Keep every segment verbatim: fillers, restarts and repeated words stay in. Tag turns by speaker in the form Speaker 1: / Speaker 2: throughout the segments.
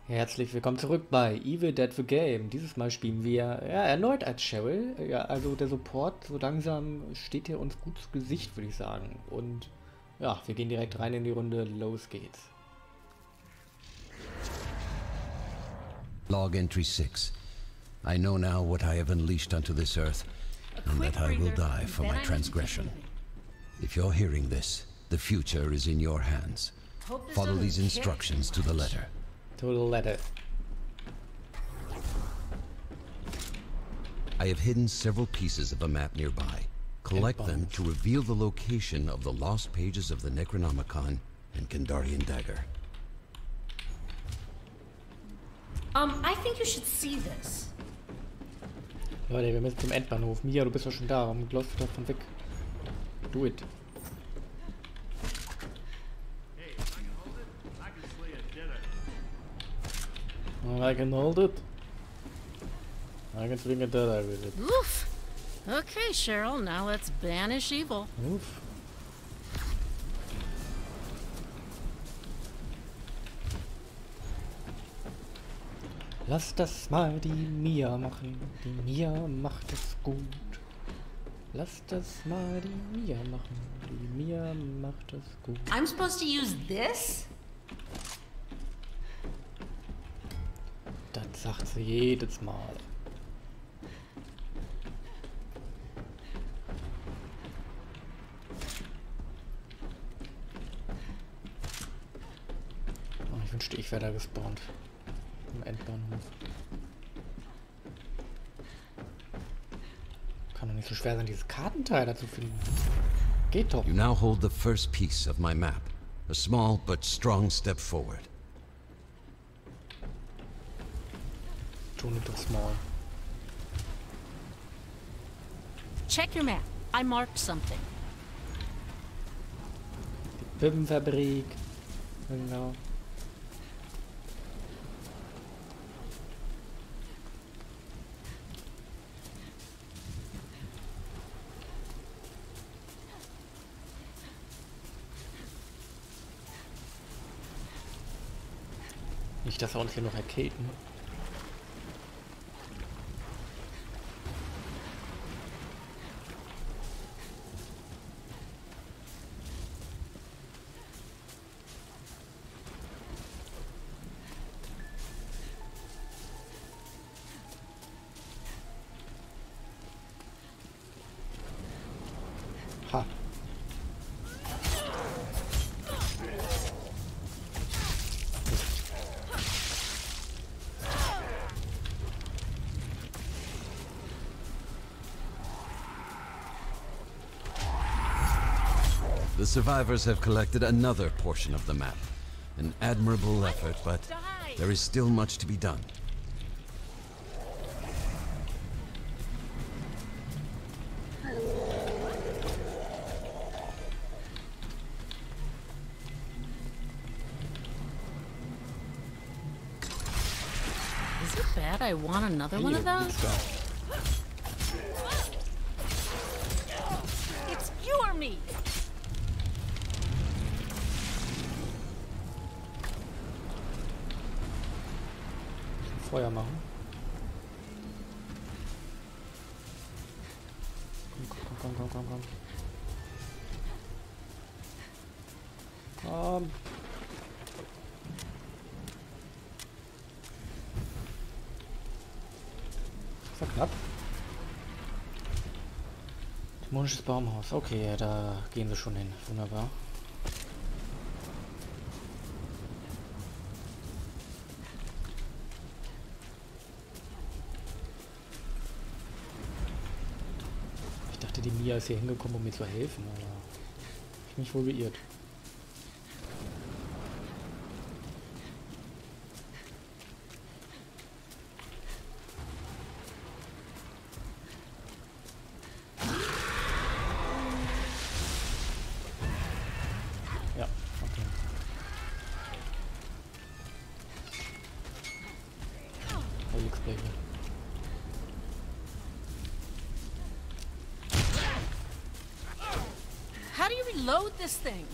Speaker 1: Herzlich willkommen zurück bei Evil Dead the Game. Dieses Mal spielen wir ja, erneut als Cheryl. Ja, also der Support so langsam steht hier uns gut zu Gesicht, würde ich sagen. Und ja, wir gehen direkt rein in die Runde. Los geht's.
Speaker 2: Log entry six. I know now what I have unleashed onto this earth, and that I will die for my transgression. If you're hearing this, the future is in your hands. Follow these instructions to the letter.
Speaker 1: To the letter.
Speaker 2: I have hidden several pieces of a map nearby. Collect them to reveal the location of the lost pages of the Necronomicon and Kandarian Dagger.
Speaker 3: Um, I think you should see this.
Speaker 1: Leute, wir müssen zum Endbahnhof. Mia, du bist doch schon da. Warum läufst du davon weg? Do it. I can hold it. I can swing a dead eye with it.
Speaker 3: Oof. Okay, Cheryl, now let's banish evil.
Speaker 1: Uff. Lass das mal die Mia machen. Die Mia macht es gut. Lass das mal die Mia machen. Die Mia macht es gut.
Speaker 3: I'm supposed to use this?
Speaker 1: Das sagt sie jedes Mal. Oh, ich wünschte, ich wäre da gespawnt. Im Endbahnhof. Kann doch nicht so schwer sein, dieses Kartenteil da zu finden. Geht doch.
Speaker 2: You now hold the first piece of my map. A small but strong step forward.
Speaker 1: Too little small.
Speaker 3: Check your map. I marked something.
Speaker 1: Die Pimpenfabrik. Genau. Nicht, dass wir uns hier noch erkälten. Ha.
Speaker 2: The survivors have collected another portion of the map. An admirable effort, but there is still much to be done.
Speaker 3: Is it bad I want another one of those? It's you or me.
Speaker 1: Feuer machen. Komm, komm, komm, komm, komm, komm. Komm. Das war knapp. Dämonisches Baumhaus. Okay, ja, da gehen wir schon hin. Wunderbar. Ich dachte, die Mia ist hier hingekommen, um mir zu helfen, aber ich mich wohl geirrt. Ja, okay. Helix Baby.
Speaker 3: How do you reload this thing?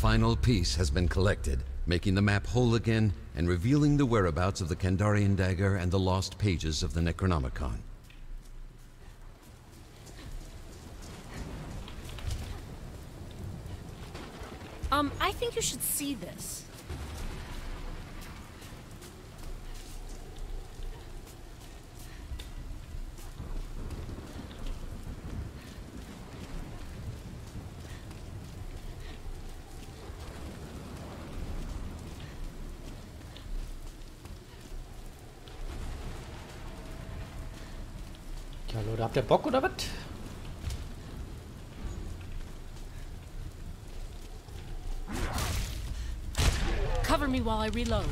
Speaker 2: final piece has been collected, making the map whole again and revealing the whereabouts of the Kandarian dagger and the lost pages of the Necronomicon.
Speaker 3: Um, I think you should see this.
Speaker 1: Ja, Leute, habt ihr Bock oder was?
Speaker 3: Cover me while I reload.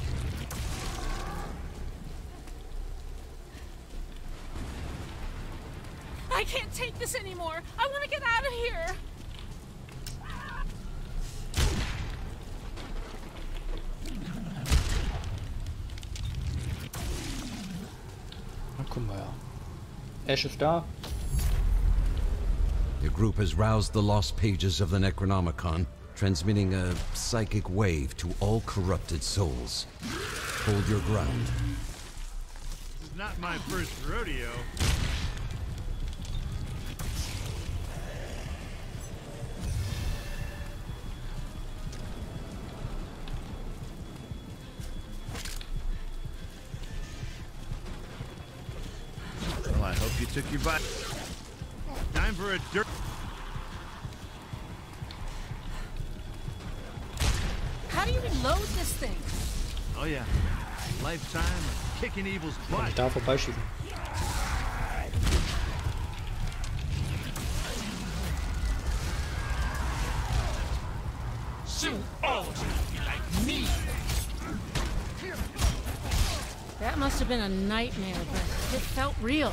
Speaker 3: I can't take this anymore. I want to get out of here.
Speaker 1: Na, guck mal, ja. Ash ist da.
Speaker 2: Your group has roused the lost pages of the Necronomicon, transmitting a psychic wave to all corrupted souls. Hold your ground.
Speaker 4: This is not my first rodeo. Well, I hope you took your bite. Time for a dirt.
Speaker 3: How do you reload this thing?
Speaker 4: Oh yeah, lifetime of kicking evil's
Speaker 1: Kann
Speaker 4: butt.
Speaker 1: ich da vorbeischießen.
Speaker 3: That must have been a nightmare, but it felt real.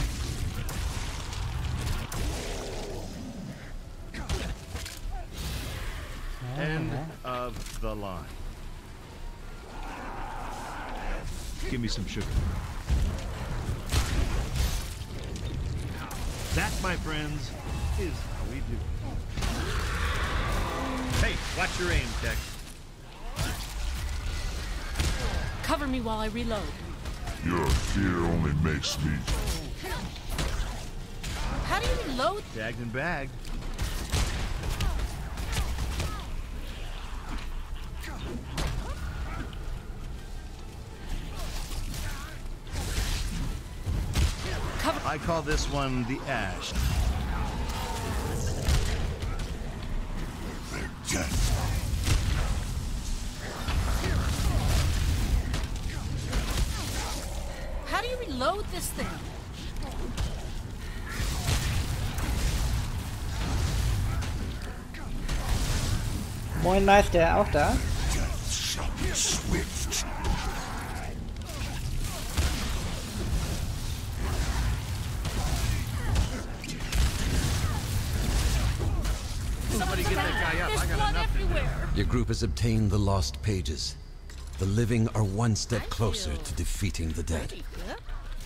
Speaker 4: End of the line. Give me some sugar. That, my friends, is how we do it. Hey, watch your aim, Tech.
Speaker 3: Cover me while I reload.
Speaker 5: Your fear only makes me...
Speaker 3: How do you reload?
Speaker 4: Tagged and bagged.
Speaker 3: Cover.
Speaker 4: I call this one the Ash.
Speaker 3: How do you reload this thing?
Speaker 1: Moin Meister, auch da?
Speaker 4: Somebody get that guy up.
Speaker 3: There's
Speaker 4: I got
Speaker 3: blood
Speaker 4: enough to do.
Speaker 3: everywhere.
Speaker 2: Your group has obtained the lost pages. The living are one step
Speaker 3: I
Speaker 2: closer
Speaker 3: feel
Speaker 2: to defeating the dead.
Speaker 3: Pretty good.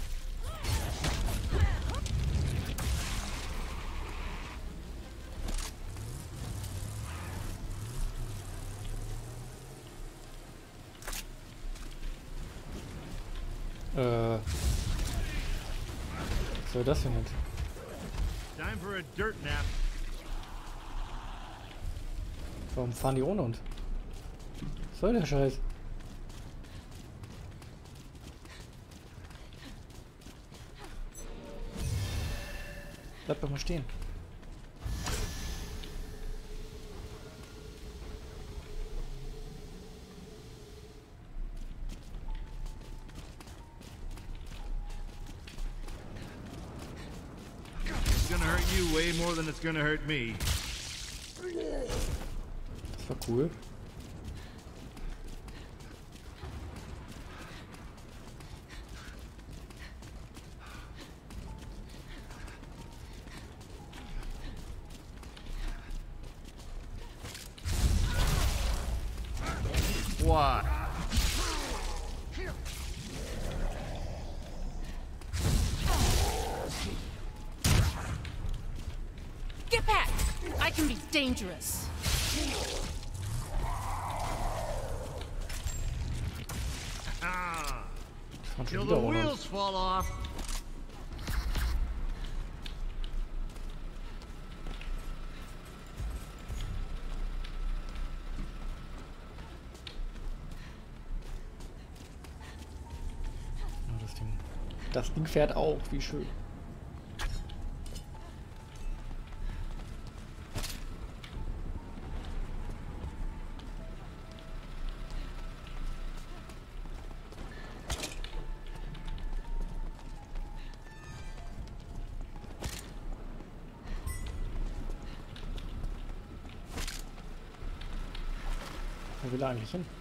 Speaker 1: Äh. Was soll das denn jetzt?
Speaker 4: Time for a dirt nap.
Speaker 1: Warum fahren die ohne uns? Was soll der Scheiß? Bleib doch mal stehen.
Speaker 4: It's gonna hurt you way more than it's gonna hurt me.
Speaker 1: Das war cool.
Speaker 4: Why?
Speaker 3: Get back! I can be dangerous.
Speaker 4: Ah,
Speaker 1: Das war schon
Speaker 4: till
Speaker 1: wieder
Speaker 4: the
Speaker 1: ohne uns.
Speaker 4: wheels fall off.
Speaker 1: Ja, das Ding. Das Ding fährt auch, wie schön. Wo will er eigentlich hin?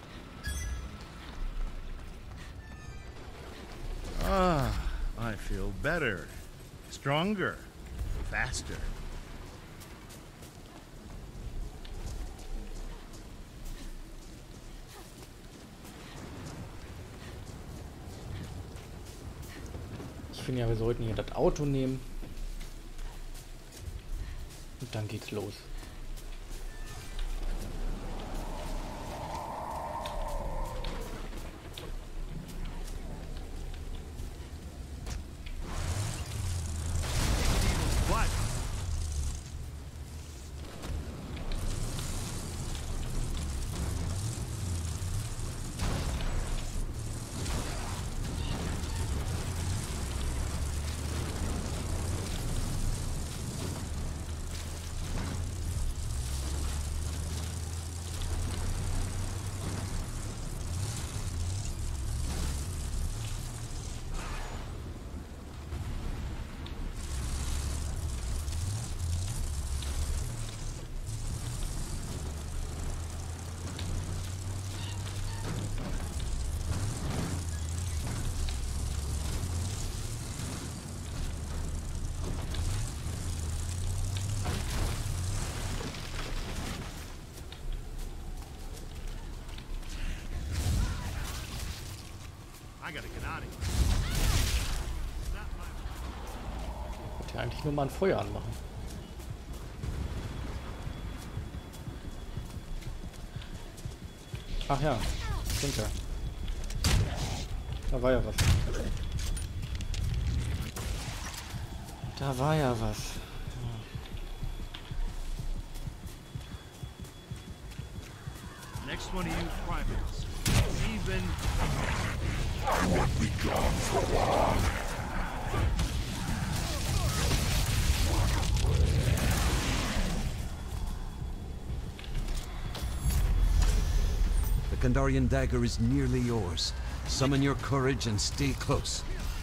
Speaker 4: Ah, I feel better, stronger, faster.
Speaker 1: Ich finde ja, wir sollten hier das Auto nehmen. Und dann geht's los.
Speaker 4: What? I gotta get out of here. Not my...
Speaker 1: Ich wollte ja eigentlich nur mal ein Feuer anmachen. Ach ja, stimmt ja. Da war ja was. Da war ja was.
Speaker 4: Next one of you primates. Even...
Speaker 5: I won't be gone for long.
Speaker 2: The Kandarian dagger is nearly yours. Summon your courage and stay close.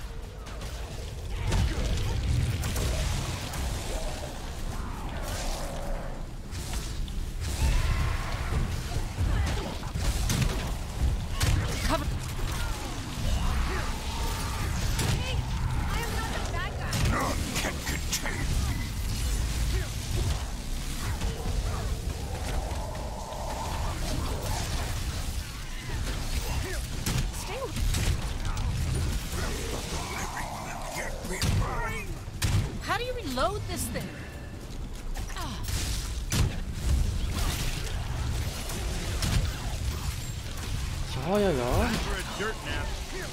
Speaker 5: None can contain me.
Speaker 3: How do you reload this thing?
Speaker 1: Ja, ja, ja.
Speaker 4: For a dirt nap.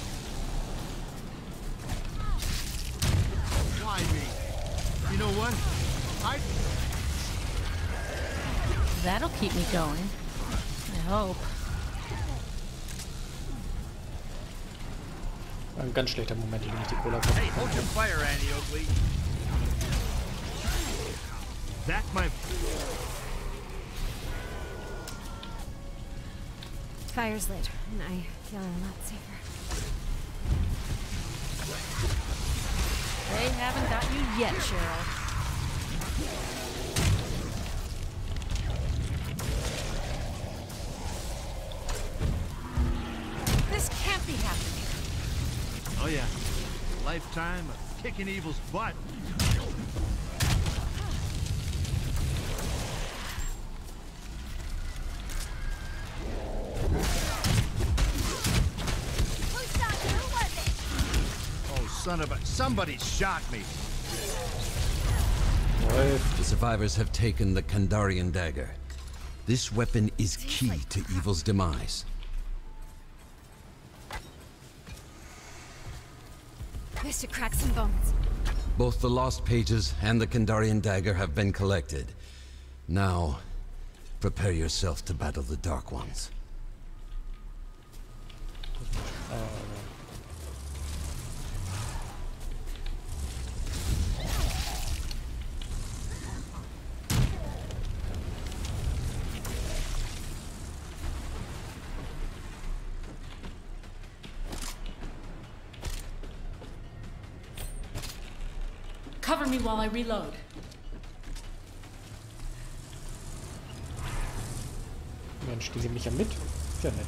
Speaker 4: Why me? You know what? I...
Speaker 3: That'll keep me going. I hope.
Speaker 1: Ein ganz schlechter Moment, wenn ich die Cola
Speaker 4: Hey, hold your fire, Annie Oakley. That's my...
Speaker 6: Fire's lit, and I feel a lot safer.
Speaker 3: They haven't got you yet, Cheryl.
Speaker 6: This can't be happening.
Speaker 4: Oh yeah. A lifetime of kicking evil's butt.
Speaker 6: Who shot you? Who was it?
Speaker 4: Oh, son of a... Somebody shot me.
Speaker 1: läuft.
Speaker 2: The survivors have taken the Kandarian dagger. This weapon is key to evil's demise.
Speaker 6: This should crack some bones.
Speaker 2: Both the lost pages and the Kandarian dagger have been collected. Now, prepare yourself to battle the Dark Ones.
Speaker 3: Cover me while I reload.
Speaker 1: Mensch, die nehmen mich ja mit. Ist ja nett.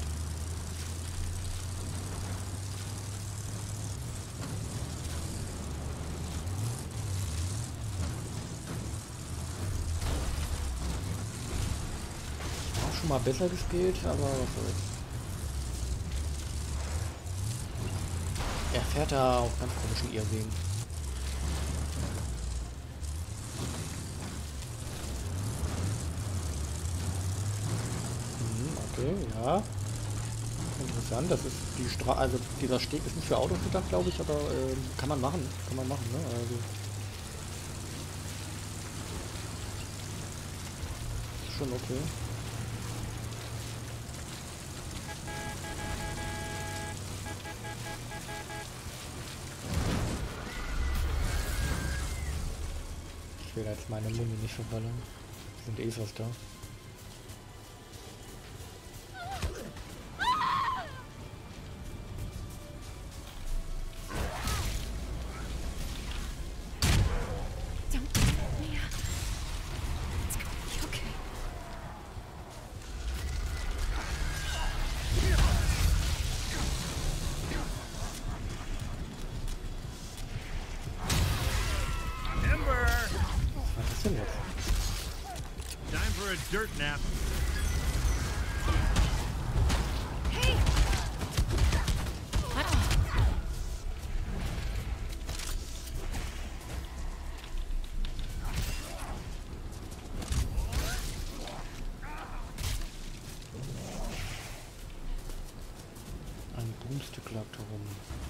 Speaker 1: Auch schon mal besser gespielt, aber was soll's. Er fährt da auf ganz komischen Irrwegen. Okay, ja. Interessant, das ist die Straße, also dieser Steg ist nicht für Autos gedacht, glaube ich, aber äh, kann man machen, kann man machen, ne? Also ist schon okay. Ich will jetzt meine Muni nicht verballern. Sind eh was da.
Speaker 4: Time for a dirt nap.
Speaker 6: Hey!
Speaker 1: Ein Boomstick lag da rum.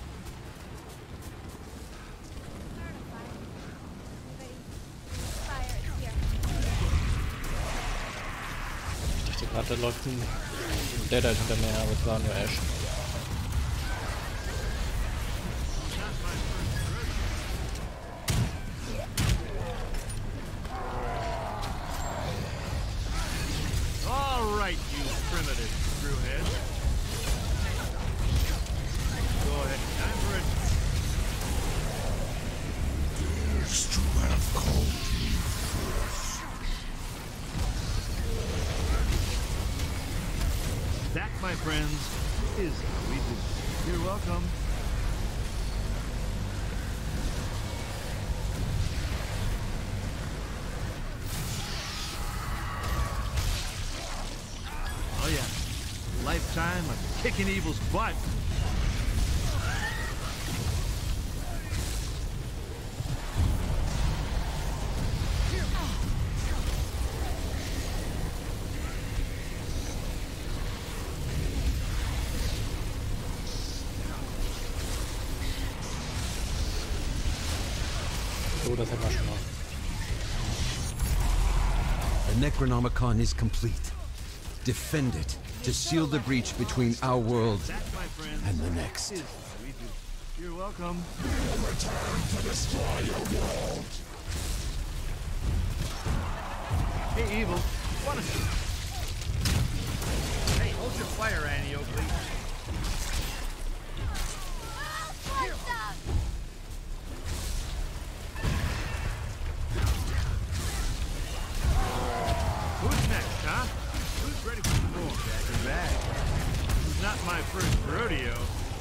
Speaker 1: Da läuft ein Dead hinter mir, aber es war nur Ash.
Speaker 4: All right, you primitive screwhead. Go ahead, time for it.
Speaker 5: Used to have called you first.
Speaker 4: That, my friends, is how we do it. You're welcome. Oh yeah, lifetime of kicking evil's butt.
Speaker 1: So, das hätten wir schon mal.
Speaker 2: The Necronomicon is complete. Defend it to seal the breach between our world
Speaker 4: That, my friends,
Speaker 2: and the next.
Speaker 4: is how we do it. You're welcome.
Speaker 5: Return to destroy your world.
Speaker 4: Hey, Evil, what is it? Hey, hold your fire, Annie Oakley. Who's next, huh? Who's ready for the more? Jack and bag. This is not my first rodeo.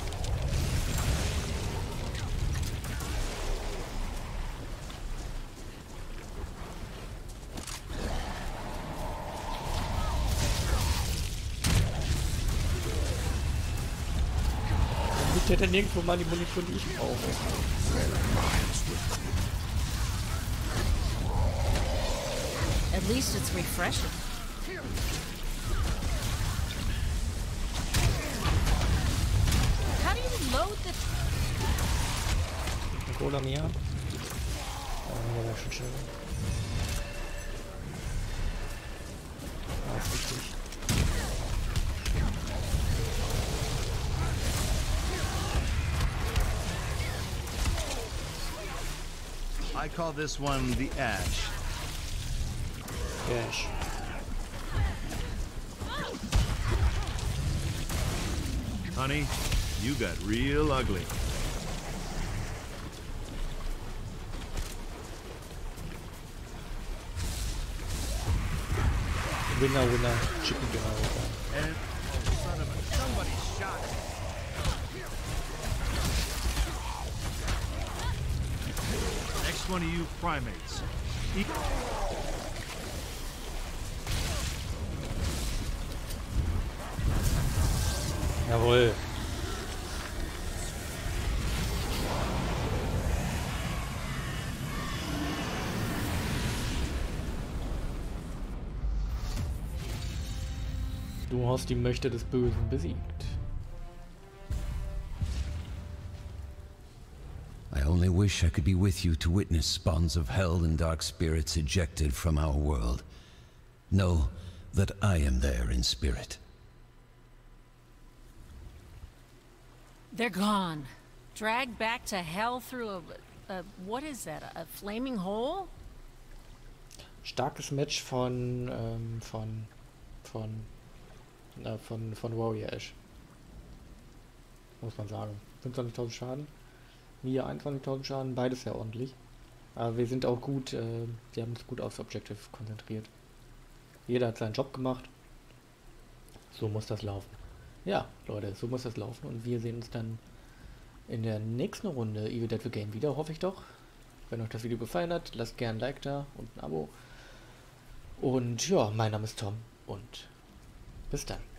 Speaker 1: Ich hätte nirgendwo mal die Munition, die ich brauche.
Speaker 3: At least it's refreshing. How do you load the...
Speaker 1: Cola mehr. Ja, wäre schon schön. Ah, ist richtig.
Speaker 4: I call this one the Ash.
Speaker 1: Ash.
Speaker 4: Honey, you got real ugly.
Speaker 1: Winner, winner, chicken dinner.
Speaker 4: And oh, son of a, somebody shot me. Next one of you primates. Eat
Speaker 1: Jawohl. Du hast die Mächte des Bösen besiegt.
Speaker 2: I only wish I could be with you to witness spawns of hell and dark spirits ejected from our world. Know that I am there in spirit.
Speaker 3: They're gone. Dragged back to hell through a, a what is that? A flaming hole?
Speaker 1: Starkes Match von ähm, von von äh, von von Warrior Ash. Muss man sagen. fünfundzwanzigtausend Schaden. Mia einundzwanzigtausend Schaden, beides sehr ordentlich. Aber wir sind auch gut, äh, wir haben uns gut aufs Objective konzentriert. Jeder hat seinen Job gemacht. So muss das laufen. Ja, Leute, so muss das laufen und wir sehen uns dann in der nächsten Runde Evil Dead The Game wieder, hoffe ich doch. Wenn euch das Video gefallen hat, lasst gerne ein Like da und ein Abo. Und ja, mein Name ist Tom und bis dann.